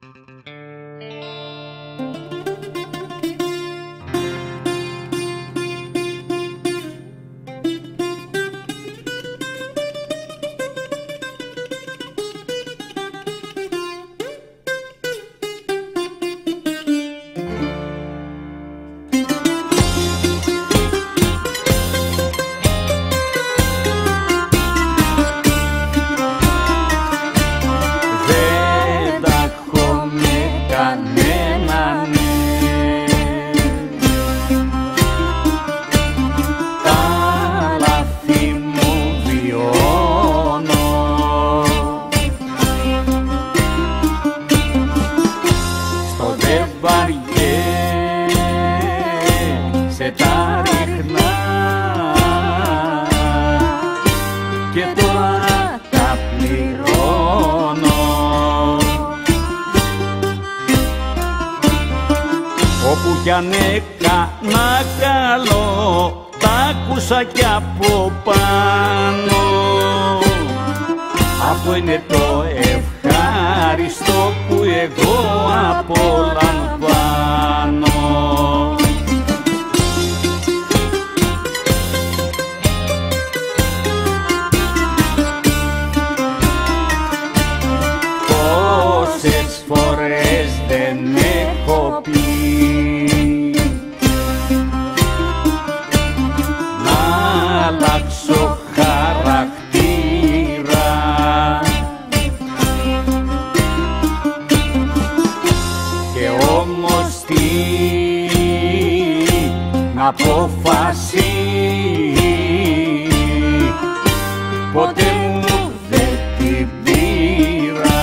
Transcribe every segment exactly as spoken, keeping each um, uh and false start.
Κι αν έκανα καλό, τ' άκουσα κι από πάνω. Αυτό είναι το ευχάριστο που εγώ απολαμβάνω. Πόσες φορές δεν έχω πει αλλάξω χαρακτήρα, και όμως την απόφαση ποτέ μου δεν την πήρα.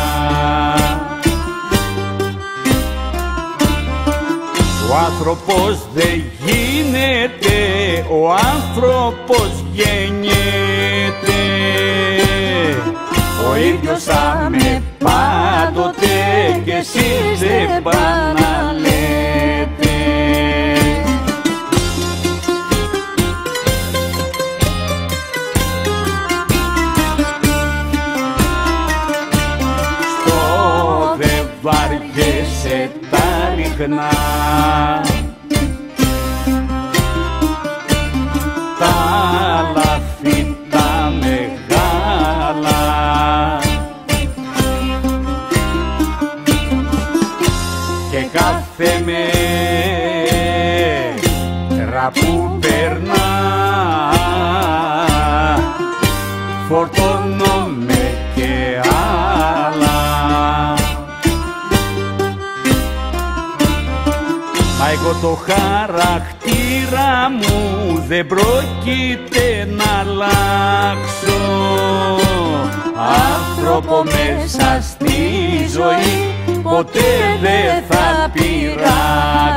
Ο άνθρωπος δεν γίνεται, ο άνθρωπος γεννιέται, ο ίδιος θα με πάντοτε κι εσείς δεν επαναλέτε. Στο δε βαριέσαι τα ριχνά, τα λάθη τα μεγάλα, και κάθε μέρα που περνά φορτώνομαι και άλλα. Μα εγώ το χαρακτήρα μου δεν πρόκειται να αλλάξω. Άνθρωπο μέσα στη ζωή ποτέ δεν θα πειράξω.